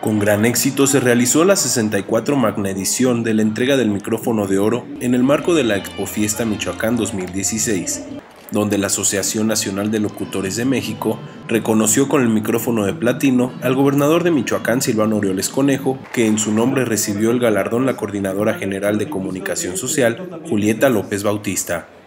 Con gran éxito se realizó la 64 magna edición de la entrega del micrófono de oro en el marco de la Expofiesta Michoacán 2016, donde la Asociación Nacional de Locutores de México reconoció con el micrófono de platino al gobernador de Michoacán, Silvano Aureoles Conejo, que en su nombre recibió el galardón la Coordinadora General de Comunicación Social, Julieta López Bautista.